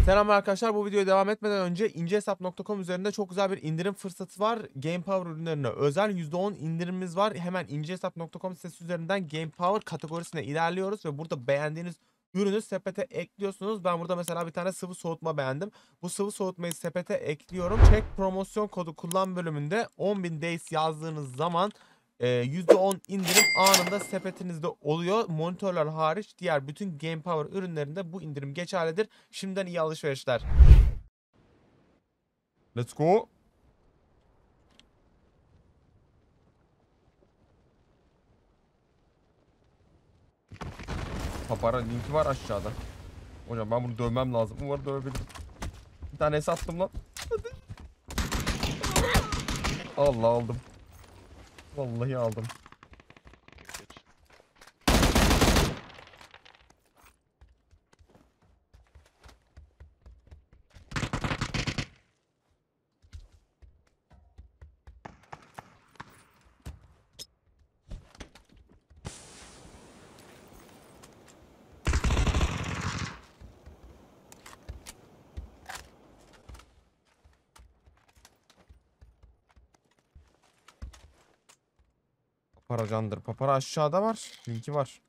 Selam arkadaşlar, bu videoya devam etmeden önce incehesap.com üzerinde çok güzel bir indirim fırsatı var. Game Power ürünlerine özel %10 indirimimiz var. Hemen incehesap.com sitesi üzerinden Game Power kategorisine ilerliyoruz ve burada beğendiğiniz ürünü sepete ekliyorsunuz. Ben burada mesela bir tane sıvı soğutma beğendim. Bu sıvı soğutmayı sepete ekliyorum. Check promosyon kodu kullan bölümünde 10.000 days yazdığınız zaman %10 indirim anında sepetinizde oluyor. Monitörler hariç diğer bütün Game Power ürünlerinde bu indirim geçerlidir. Şimdiden iyi alışverişler. Let's go. Papara linki var aşağıda. Hocam ben bunu dövmem lazım. Umarım dövebilirim. Bir tane sattım lan. Hadi. Allah aldım. Vallahi aldım. Papara candır. Papara aşağıda var. Linki var.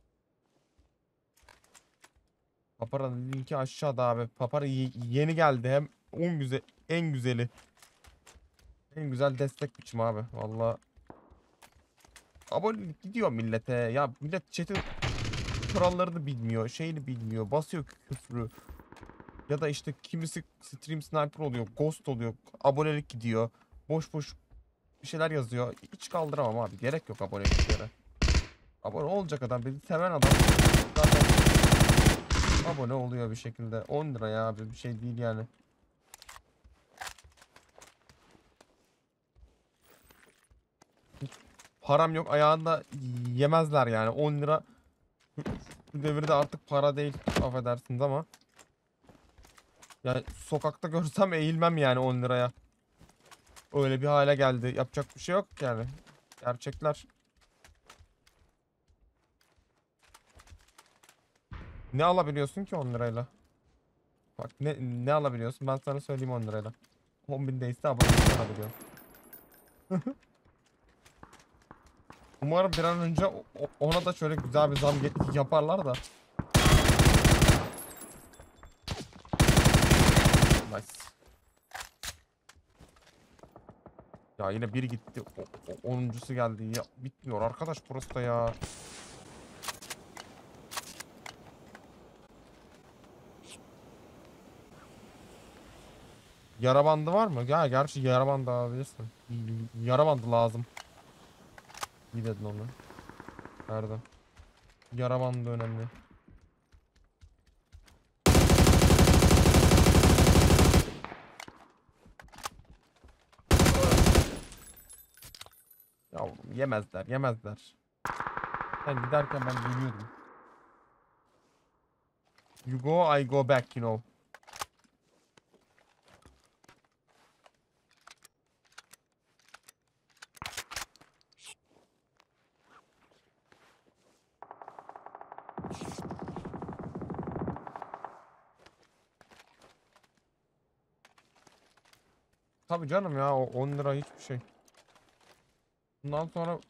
Papara'nın linki aşağıda abi. Papara yeni geldi. Hem en güzeli. En güzel destek biçimi abi. Vallahi abonelik gidiyor millete. Ya millet chat'in kurallarını bilmiyor. Şeyini bilmiyor. Basıyor küfrü. Ya da işte kimisi stream sniper oluyor. Ghost oluyor. Abonelik gidiyor. Boş boş bir şeyler yazıyor. Hiç kaldıramam abi. Gerek yok aboneliklere. Abone olacak adam. Beni seven adam zaten abone oluyor bir şekilde. 10 lira ya abi. Bir şey değil yani. Param yok. Ayağında yemezler yani. 10 lira bu devirde artık para değil. Affedersiniz ama. Yani sokakta görsem eğilmem yani 10 liraya. Öyle bir hale geldi. Yapacak bir şey yok yani. Gerçekler. Ne alabiliyorsun ki 10 lirayla? Bak ne alabiliyorsun? Ben sana söyleyeyim 10 lirayla. 10.000 değilse abonelik alabiliyorum. Umarım bir an önce ona da şöyle güzel bir zam yaparlar da. Nice. Ya yine biri gitti. 10'uncusu geldi. Ya bitmiyor arkadaş burası da ya. Yara bandı var mı? Ya gerçi yara bandı alabilirsin. Yara bandı lazım. İyi dedin onu. Nerede? Yara bandı önemli. Ya yemezler, yemezler. Sen giderken ben geliyordum. You go, I go back, you know. Tabii canım ya, o 10 lira hiçbir şey. Bundan sonra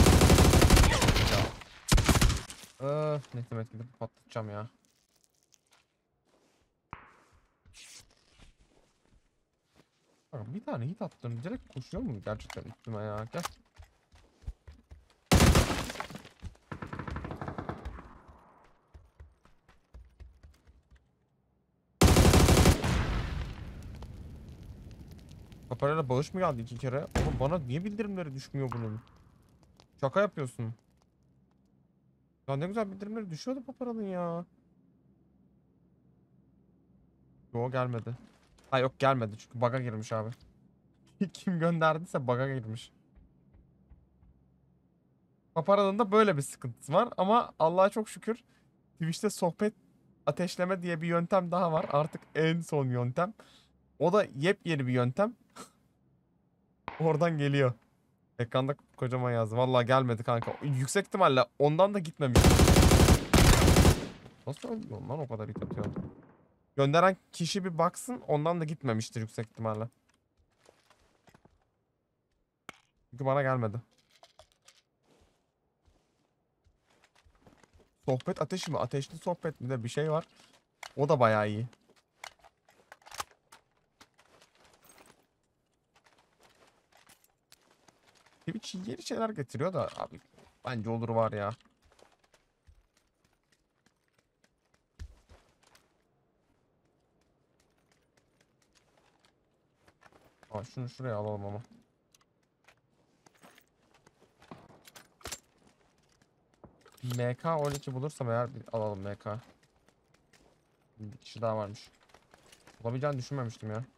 neyse metkili patlatacağım ya. Bak, bir tane hit attım. Direkt koşuyor mu gerçekten üstüme ya? Gel. Kaparayla bağış mı geldi 2 kere? Oğlum bana niye bildirimleri düşmüyor bunun? Şaka yapıyorsun. Ya ne güzel bildirimleri düşüyordu paparanın ya. Yo gelmedi. Ha yok gelmedi çünkü bug'a girmiş abi. Kim gönderdiyse bug'a girmiş. Paparanın da böyle bir sıkıntısı var ama Allah'a çok şükür Twitch'te sohbet ateşleme diye bir yöntem daha var. Artık en son yöntem. O da yepyeni bir yöntem. Oradan geliyor. Ekranda kocaman yazdı. Vallahi gelmedi kanka. Yüksek ihtimalle ondan da gitmemiş. Nasıl ölmüyor lan o kadar hit atıyor? Gönderen kişi bir baksın, ondan da gitmemiştir yüksek ihtimalle. Çünkü bana gelmedi. Sohbet ateşi mi? Ateşli sohbet mi de bir şey var. O da bayağı iyi. Twitch yeni şeyler getiriyor da abi bence olur var ya. Aa, şunu şuraya alalım ama. MK12 bulursam eğer bir alalım MK. Bir kişi daha varmış. Olabileceğini düşünmemiştim ya.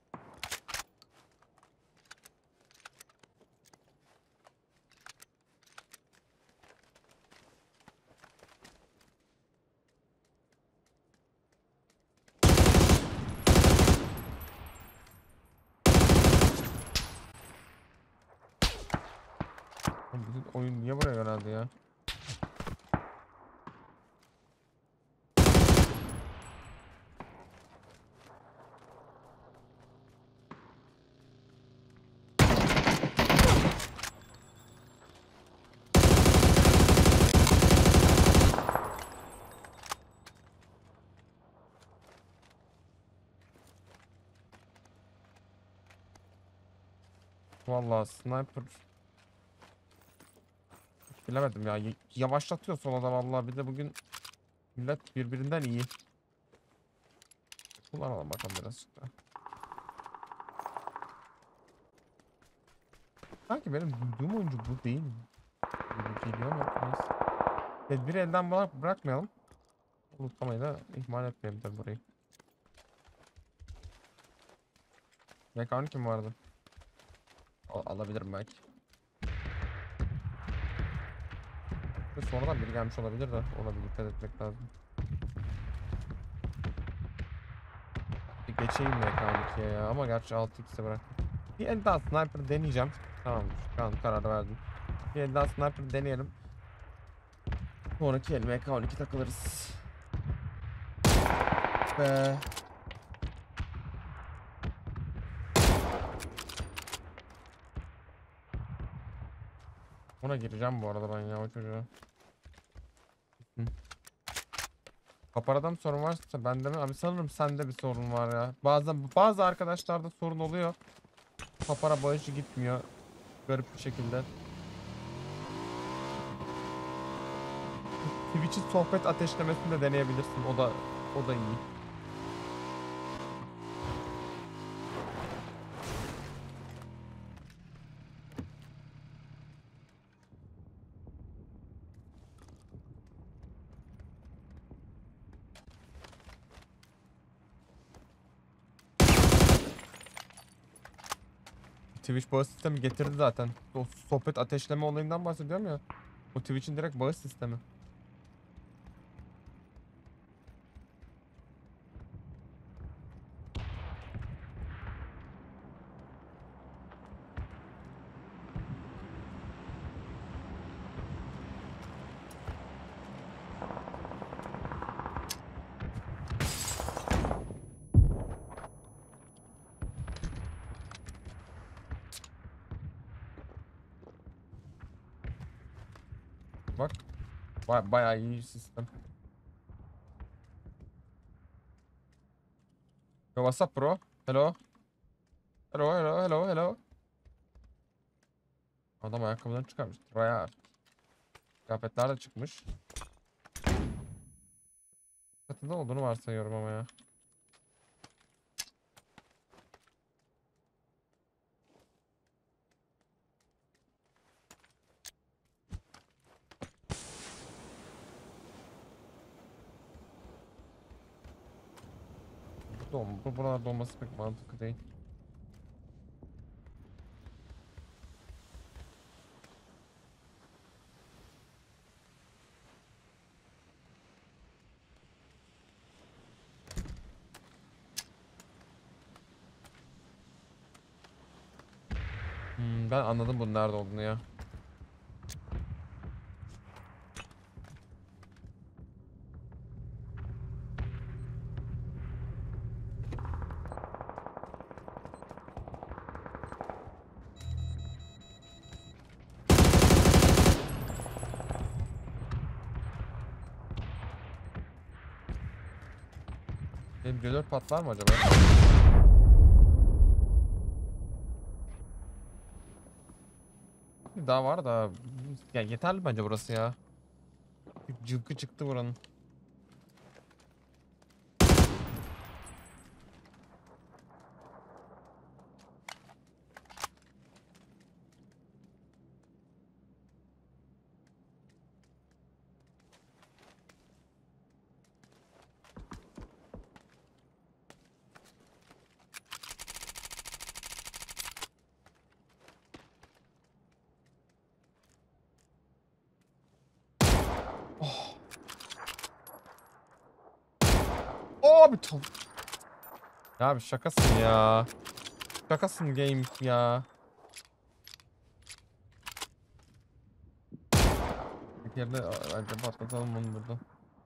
Oğlum bizim oyun niye buraya yöneldi ya? Vallahi sniper bilemedim ya. Yavaşlatıyor son adam vallahi. Bir de bugün millet birbirinden iyi. Kullanalım bakalım birazcık daha. Sanki benim duyduğum oyuncu bu değil mi? Gibi geliyor ama neyse. Tedbiri elden bırakmayalım. Unutmayı da ihmal etmeyelim tabii burayı. Mekanik kim vardı? Alabilirim belki. Ve sonradan biri gelmiş olabilir de ona bir dikkat etmek lazım. Bir geçeyim mekanik'e ya ama gerçi 6x'e bıraktım. Bir el daha sniper deneyeceğim. Tamam şu an karar verdim. Bir el daha sniper deneyelim. Sonraki el MK12 takılırız. Be. Ona gireceğim bu arada ben ya o çocuğa. Hı. Kaparada mı sorun varsa bende mi? Abi sanırım sende bir sorun var ya. Bazı arkadaşlarda sorun oluyor. Papara bağışı gitmiyor. Garip bir şekilde. Twitch'in sohbet ateşlemesini de deneyebilirsin. O da iyi. Twitch bağış sistemi getirdi zaten. O sohbet ateşleme olayından bahsediyorum ya. O Twitch'in direkt bağış sistemi. Bak bayağı iyi sistem. Yo, what's up bro? Hello. Hello hello hello hello. Adam ayakkabılarını çıkarmış. Rayar. Kıyafetler de çıkmış. Katında olduğunu varsayıyorum ama ya. Buralar dolması pek mantıklı değil. Ben anladım bunun nerede olduğunu ya. M4 patlar mı acaba? Daha var da ya yeterli bence burası ya. Cılkı çıktı buranın. Oh. Abi tam. Ya abi şakasın ya. Şakasın game ya. Bir kere de bence patlatalım bunu burada.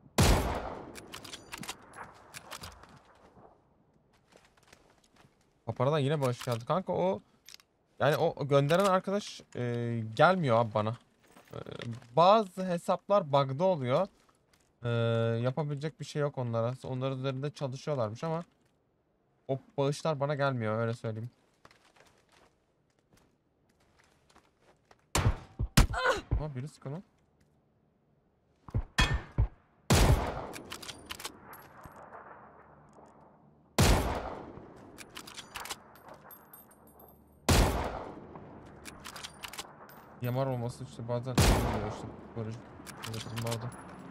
Paparadan yine bağış geldi. Kanka o yani o gönderen arkadaş gelmiyor abi bana. E, Bazı hesaplar bug'da oluyor. E, Yapabilecek bir şey yok onlara. Onların üzerinde çalışıyorlarmış ama o bağışlar bana gelmiyor öyle söyleyeyim. Ama biri sıkı. Yamar olması işte bazen oluyor işte böyle durumlarda.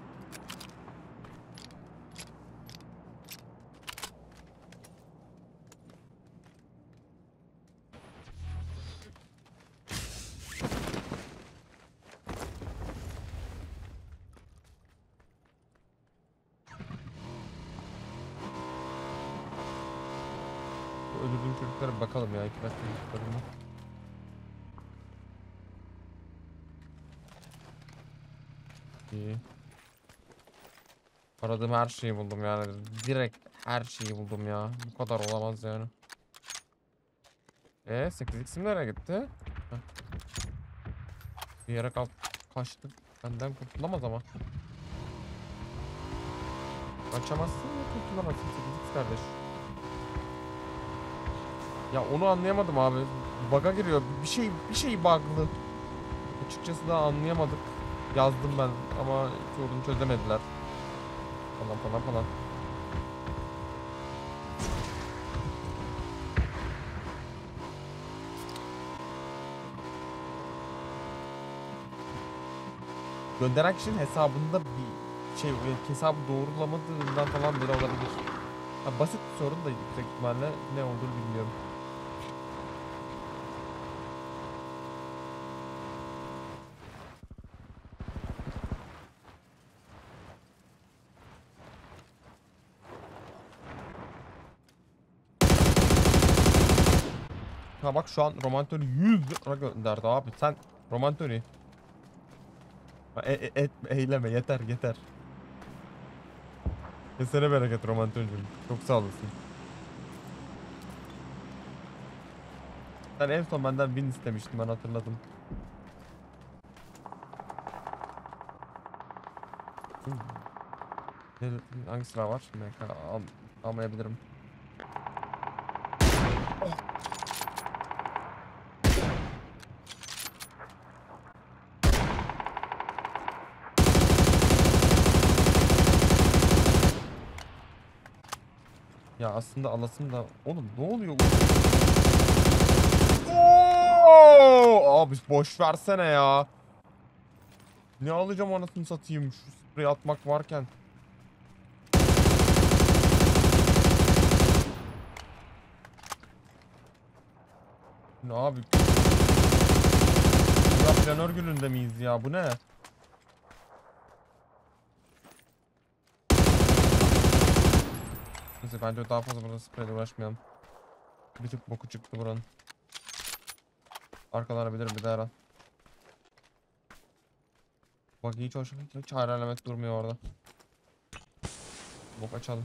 Bu öldürdüğüm çocuklara bir bakalım ya 2 dakika çocuklarına. İyi. Aradığım her şeyi buldum yani. Direkt her şeyi buldum ya. Bu kadar olamaz yani. 8x'im nereye gitti? Heh, bir yere kaçtı. Benden kurtulamaz ama. Kaçamazsın ya kurtulamazsın 8x kardeş. Ya onu anlayamadım abi. Bug'a giriyor. Bir şey bug'lı. Açıkçası daha anlayamadık. Yazdım ben ama sorunu çözemediler. Falan falan falan. Gönderen kişinin hesabında bir şey hesabı doğrulamadığından falan bile olabilir. Ha, basit bir sorun da yüksek ihtimalle ne olduğunu bilmiyorum. Ha bak şu an Romantörü 100 lira gönderdi abi. Sen Romantörü eyleme yeter yeter. Kesene bereket Romantörcüğüm. Çok sağ olasın. Sen en son benden win istemiştin ben hatırladım. Hangi silah var? MK almayabilirim. Ya aslında alasım da oğlum ne oluyor? Oo! Abi boş versene ya. Ne alacağım anasını satayım şu sprey atmak varken. Ne abi? Ya planör gününde miyiz ya? Bu ne? Neyse bence daha fazla burada spreyle uğraşmayalım. Bir tık boku çıktı buranın. Arkalanabilirim bir daha her an. Bak hiç hoş. Hiç hayır alamet durmuyor orada. Bok açalım.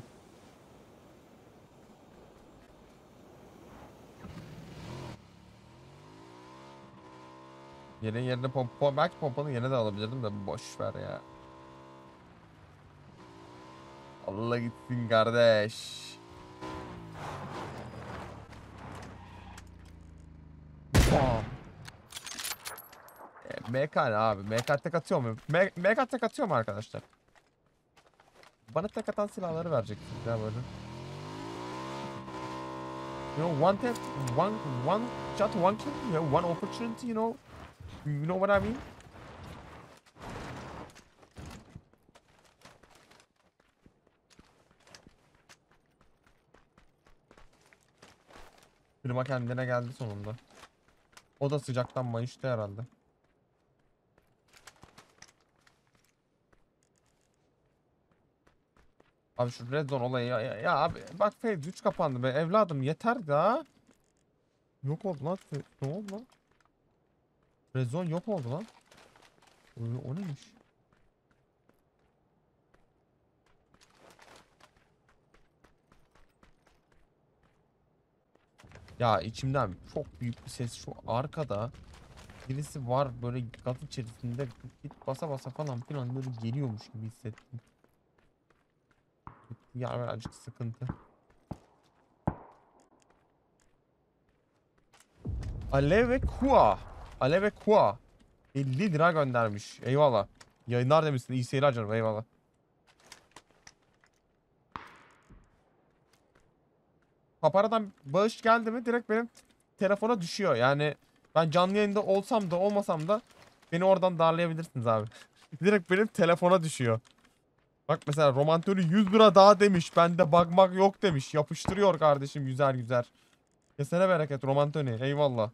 Yerine pompa. Belki pompanın yerine de alabilirdim de boş ver ya. Allah gitsin kardeş. Bam. MK ne abi? MK tek atıyor mu? MK tek atıyor mu arkadaşlar? Bana tek atan silahları vereceksiniz ya böyle. You know, one tap, one shot, one kill, you know, one opportunity, you know what I mean? Firma kendine geldi sonunda. O da sıcaktan mayıştı herhalde. Abi şu red zone olayı ya abi bak phase 3 kapandı be evladım yeter da. Yok oldu lan. Ne oldu lan? Red zone yok oldu lan. O neymiş? Ya içimden çok büyük bir ses şu arkada birisi var böyle gaz içerisinde git basa basa falan filan böyle geliyormuş gibi hissettim. Ya birazcık sıkıntı. Alev ve Kua. Alev ve Kua. 50 lira göndermiş. Eyvallah. Yayınlar demişsin. İyi seyirler canım. Eyvallah. Paparadan bağış geldi mi direkt benim telefona düşüyor. Yani ben canlı yayında olsam da olmasam da beni oradan darlayabilirsiniz abi. Direkt benim telefona düşüyor. Bak mesela romantörü 100 lira daha demiş. Bende bakmak yok demiş. Yapıştırıyor kardeşim yüzer yüzer. Kesene bereket romantörü. Eyvallah.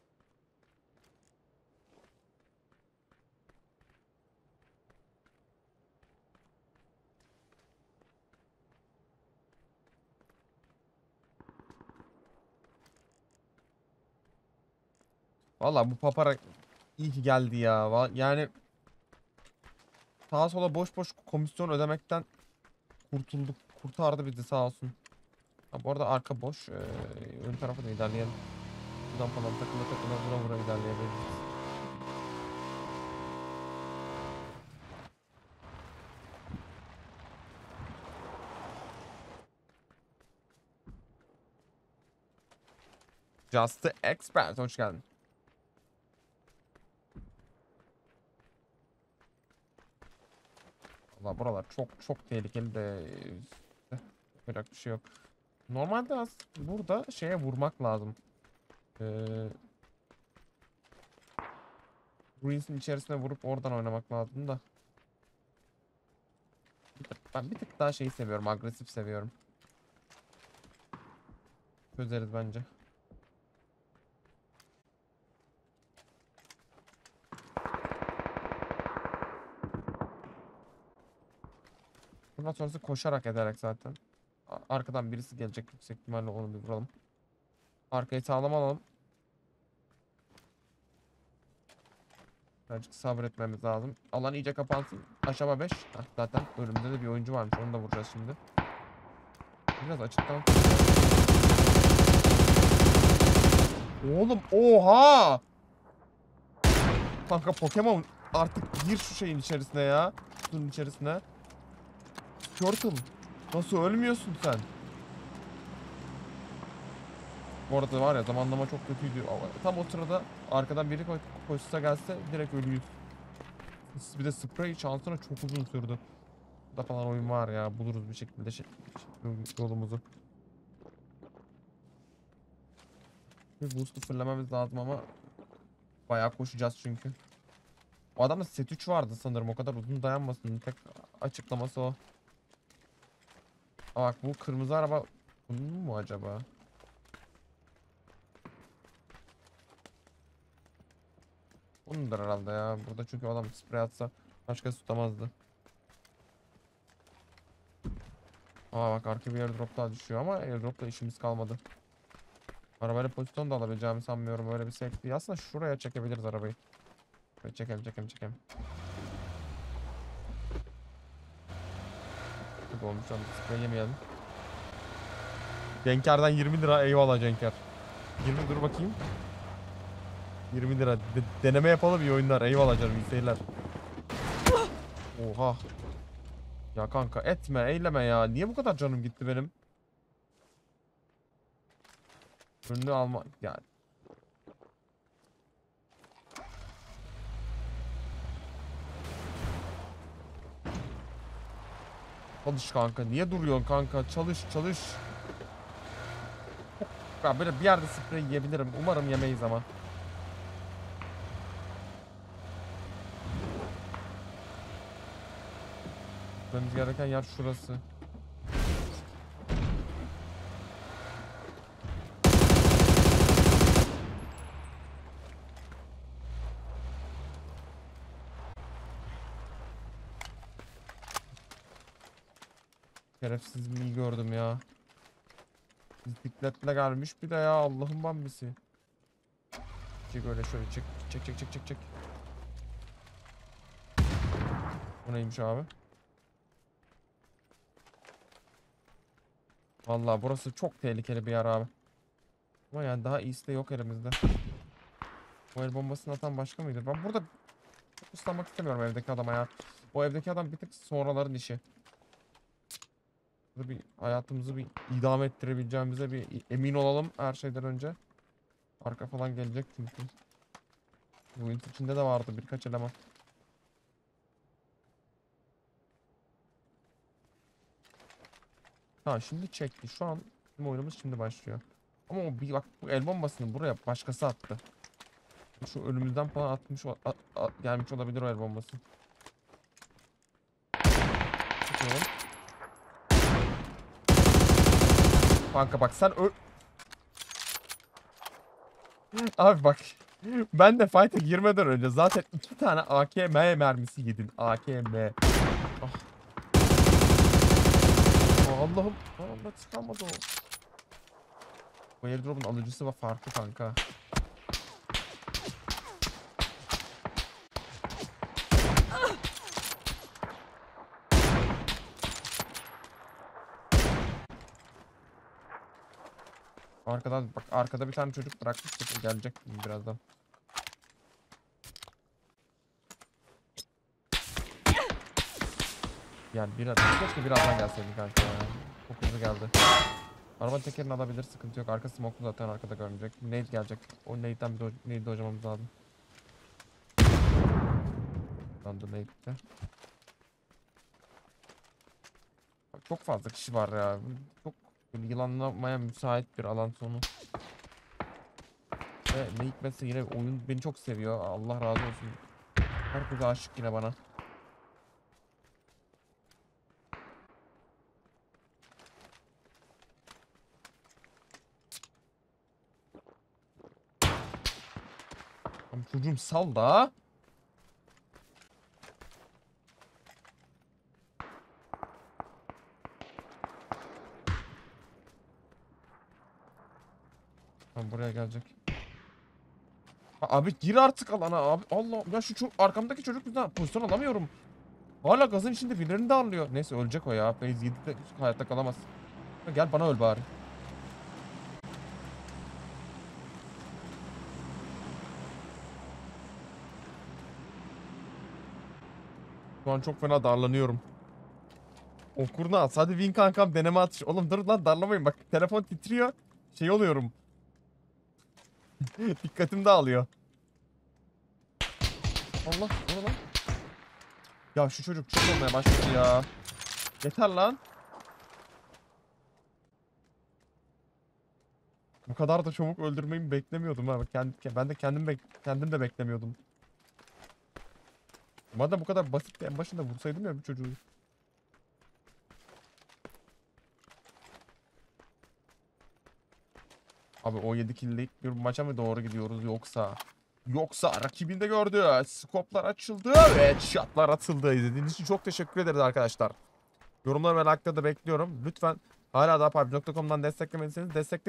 Valla bu papara iyi ki geldi ya. Yani sağa sola boş boş komisyon ödemekten kurtulduk. Kurtardı bizi sağ olsun. Ha, bu arada arka boş. Ön tarafa da ilerleyelim. Buradan falan takıla takıla vura vura ilerleyebiliriz. Just the Expert hoş geldin. Valla buralar çok çok tehlikeli de yapacak bir şey yok. Normalde burada şeye vurmak lazım. Ruins'in içerisine vurup oradan oynamak lazım da. Ben bir tık daha şeyi seviyorum. Agresif seviyorum. Çözeriz bence. Bundan sonrası koşarak ederek zaten. Arkadan birisi gelecek yüksek ihtimalle onu bir vuralım. Arkayı sağlam alalım. Birazcık sabretmemiz lazım. Alan iyice kapansın. Aşama 5. Zaten önümüzde de bir oyuncu varmış. Onu da vuracağız şimdi. Biraz açıktan. Oğlum oha! Kanka Pokemon artık gir şu şeyin içerisine ya. Kutunun içerisine. Turtle. Nasıl ölmüyorsun sen? Bu arada var ya zamanlama çok kötüydü. Tam o sırada arkadan biri koşsa gelse direkt ölüyüz. Bir de sprey şansına çok uzun sürdü. Da falan oyun var ya buluruz bir şekilde yolumuzu. Bir boost'u fırlamamız lazım ama bayağı koşacağız çünkü. O adamda set 3 vardı sanırım o kadar uzun dayanmasın. Tek açıklaması o. Aa, bak bu kırmızı araba bunun mu acaba? Bunundur herhalde ya. Burada çünkü adam sprey atsa başkası tutamazdı. Aa bak arka bir airdrop daha düşüyor ama airdropla işimiz kalmadı. Arabayla pozisyon da alabileceğimi sanmıyorum öyle bir sekti. Aslında şuraya çekebiliriz arabayı. Böyle çekelim. Çok olmuş şu an sprey yemeyelim. Cenker'den 20 lira eyvallah Cenker. 20 dur bakayım. 20 lira deneme yapalım iyi oyunlar eyvallah canım iyi seyirler. Oha. Ya kanka etme eyleme ya. Niye bu kadar canım gitti benim? Önünü alma yani. Çalış kanka. Niye duruyorsun kanka? Çalış çalış. Ya böyle bir yerde sprey yiyebilirim. Umarım yemeyiz ama. Gitmemiz gereken yer şurası. Şerefsizliği gördüm ya. Bisikletle gelmiş bir de ya, Allah'ın bambisi. Çek öyle, şöyle çek çek çek çek çek çek. Bu neymiş abi? Vallahi burası çok tehlikeli bir yer abi. Ama yani daha iyisi de yok elimizde. Bu el bombasını atan başka mıydı? Ben burada çok ıslanmak istemiyorum evdeki adama ya. O evdeki adam bir tık sonraların işi. Burada bir hayatımızı bir idame ettirebileceğimize bir emin olalım her şeyden önce. Arka falan gelecek çünkü. Bu içinde de vardı birkaç eleman. Ha şimdi çekti. Şu an bizim oyunumuz şimdi başlıyor. Ama o bir bak, bu el bombasını buraya başkası attı. Şu önümüzden falan atmış gelmiş olabilir o el bombası. Tutuyorum. Kanka bak sen abi bak. Ben de fight'a girmeden önce zaten 2 tane AKM mermisi yedin. AKM. Ah. Allah'ım. Allah çıkamadı o. Bu airdrop'un alıcısı var, farklı kanka. Arkadan bak, arkada bir tane çocuk bırakmıştık, o gelecek birazdan. Yani keşke birazdan gelseydin kanka ya. Çok hızlı geldi. Araba tekerini alabilir, sıkıntı yok. Arkası smoklu zaten, arkada görünecek. Nade gelecek. O nade'den bir nade hocamamız lazım. Landı nade'de. Çok fazla kişi var ya. Çok yılanlamaya müsait bir alan sonu. Ve ne hikmetse yine oyun beni çok seviyor. Allah razı olsun. Herkes aşık yine bana. Ama çocuğum sal da. Tamam, buraya gelecek. Abi gir artık alana abi. Allah ya, şu arkamdaki çocuk yüzünden pozisyon alamıyorum. Hala gazın içinde birilerini darlıyor. Neyse ölecek o ya. Phase 7'de hayatta kalamaz. Gel bana öl bari. Şu an çok fena darlanıyorum. O kurnaz. Hadi win kankam, deneme atış. Oğlum dur lan, darlamayın bak. Telefon titriyor. Şey oluyorum. Dikkatim dağılıyor. Allah, o ne lan? Ya şu çocuk çok olmaya başladı ya. Yeter lan. Bu kadar da çabuk öldürmeyi beklemiyordum ha. Ben de kendim de beklemiyordum. Madem bu kadar basit, en başında vursaydım ya bir çocuğu. Abi o 7 kill'lik bir maça mı doğru gidiyoruz yoksa rakibini de gördü. Skoplar açıldı ve shotlar atıldı. İzlediğiniz için çok teşekkür ederiz arkadaşlar. Yorumlar ve like'ları da bekliyorum. Lütfen hala daha PUBG.com'dan desteklemediyseniz destekleyin.